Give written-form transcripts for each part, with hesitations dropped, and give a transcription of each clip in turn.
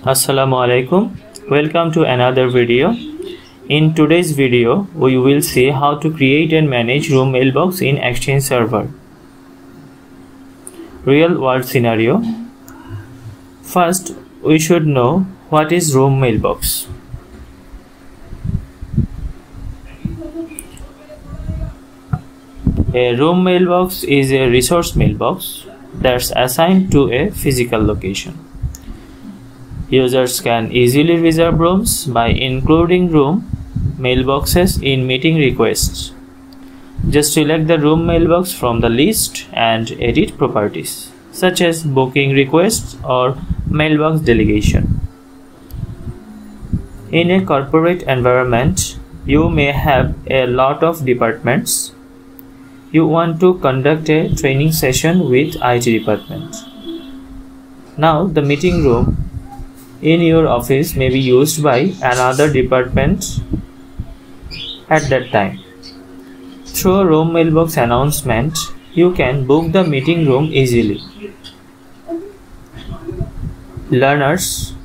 Assalamu alaikum. Welcome to another video. In today's video, we will see how to create and manage room mailbox in Exchange Server. Real world scenario. First, we should know what is room mailbox. A room mailbox is a resource mailbox that's assigned to a physical location. Users can easily reserve rooms by including room mailboxes in meeting requests. Just select the room mailbox from the list and edit properties, such as booking requests or mailbox delegation. In a corporate environment, you may have a lot of departments. You want to conduct a training session with IT department. Now the meeting room in your office may be used by another department at that time. Through a room mailbox announcement, you can book the meeting room easily. Learners,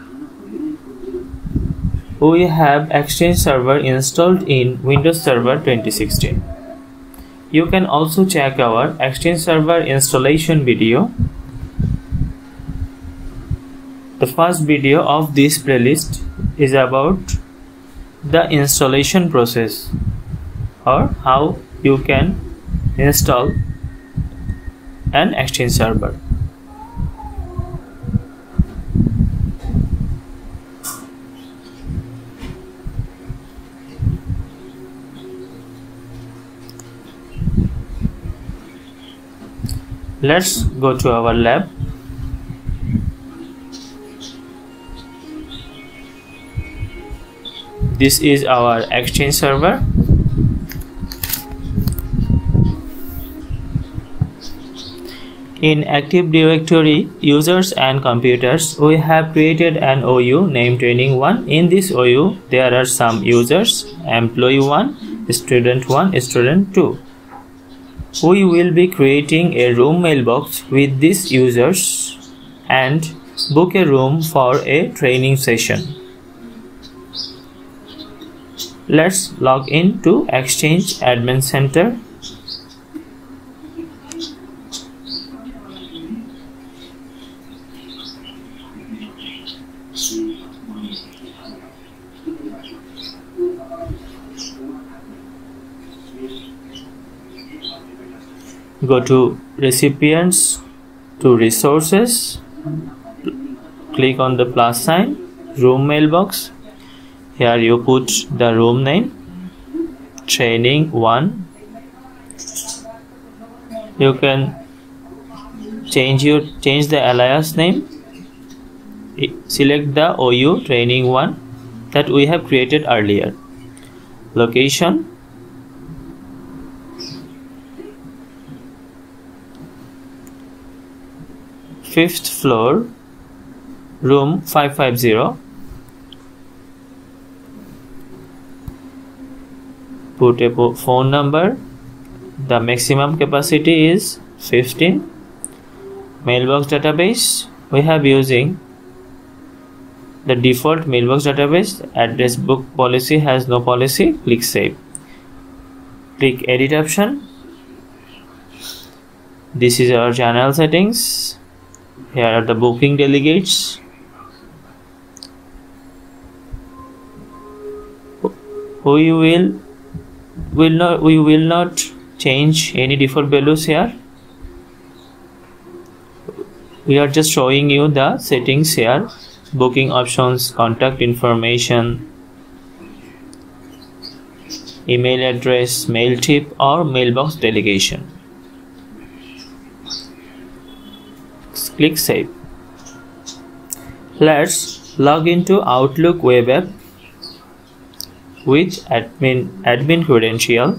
we have Exchange Server installed in Windows Server 2016. You can also check our Exchange Server installation video. The first video of this playlist is about the installation process, or how you can install an Exchange Server. Let's go to our lab. This is our Exchange Server. In Active Directory Users and Computers, we have created an OU named Training1. In this OU, there are some users: Employee 1, Student 1, Student 2. We will be creating a room mailbox with these users and book a room for a training session. Let's log in to Exchange Admin Center. Go to Recipients, to Resources, click on the plus sign, Room Mailbox. Here you put the room name, Training1. You can change the alias name. Select the OU Training1 that we have created earlier. Location, fifth floor, room 550. Put a phone number. The maximum capacity is 15. Mailbox database, we have using the default mailbox database. Address book policy has no policy. Click Save. Click Edit option. This is our channel settings. Here are the booking delegates. We will not change any default values here. We are just showing you the settings here: booking options, contact information, email address, mail tip, or mailbox delegation. Click Save. Let's log into Outlook web app with admin credential.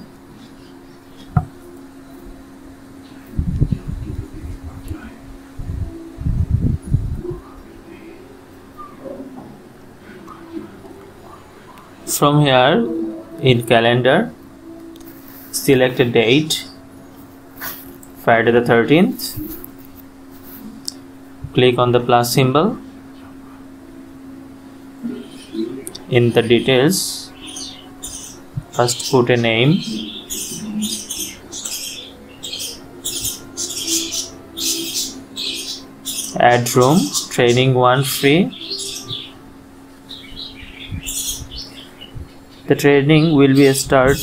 From here, in calendar, select a date, Friday the 13th. Click on the plus symbol. in the details. First put a name. Add room, training 1 free. The training will be start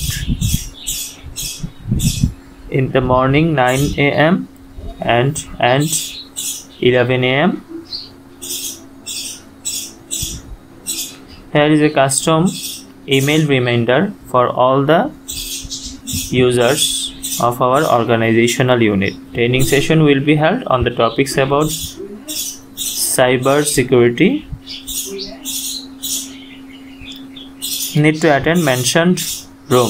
in the morning 9 a.m. and 11 a.m. Here is a custom email reminder for all the users of our organizational unit. Training session will be held on the topics about cyber security. Need to attend mentioned room.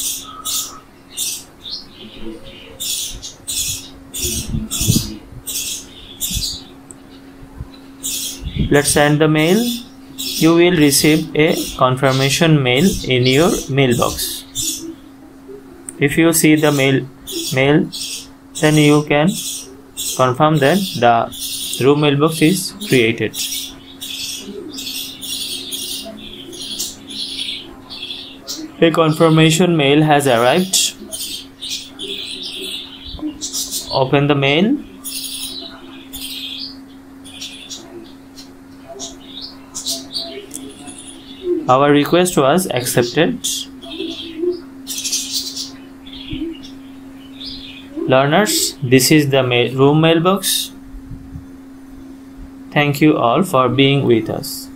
Let's send the mail. You will receive a confirmation mail in your mailbox. If you see the mail, then you can confirm that the room mailbox is created. A confirmation mail has arrived. Open the mail. Our request was accepted. Learners, this is the room mailbox. Thank you all for being with us.